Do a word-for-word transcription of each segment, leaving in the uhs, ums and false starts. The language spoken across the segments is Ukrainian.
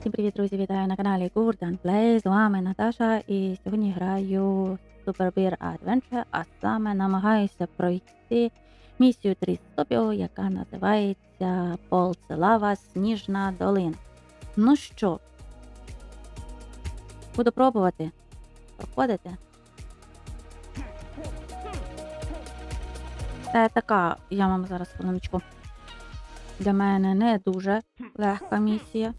Всім привіт, друзі! Вітаю на каналі Gurdan Play. З вами Наташа, і сьогодні граю Super Bear Adventure, а саме намагаюся пройти місію Трістопіо, яка називається Полцелава Сніжна долина. Ну що, буду пробувати проходити. Це така, я вам зараз хвилиночку, для мене не дуже легка місія.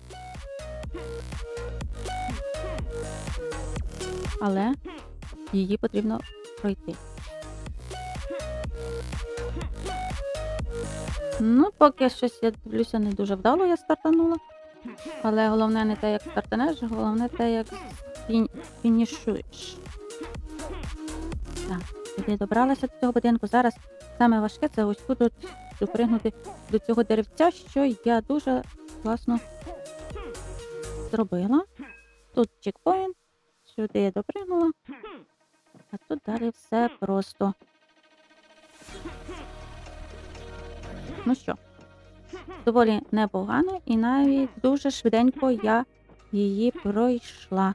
Але її потрібно пройти. Ну, поки щось, я дивлюся, не дуже вдало я стартанула. Але головне не те, як стартанеш, головне те, як фін... фінішуєш. Так, тоді добралася до цього будинку. Зараз саме важке це ось тут допригнути до цього деревця, що я дуже класно зробила. Тут чекпоінт. Сюди я допригнула, а тут далі все просто. Ну що, доволі непогано і навіть дуже швиденько я її пройшла.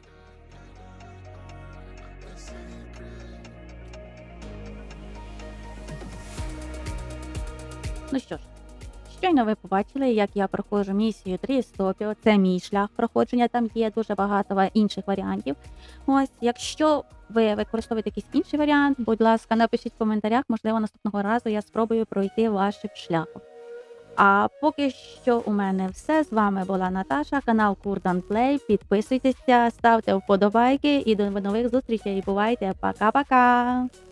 Ну що ж, щойно ви побачили, як я проходжу місію Трістопіо. Це мій шлях проходження, там є дуже багато інших варіантів. Ось, якщо ви використовуєте якийсь інший варіант, будь ласка, напишіть в коментарях, можливо, наступного разу я спробую пройти вашим шляхом. А поки що у мене все. З вами була Наташа, канал Gurdan Play. Підписуйтеся, ставте вподобайки і до нових зустрічей. Бувайте, пока-пока!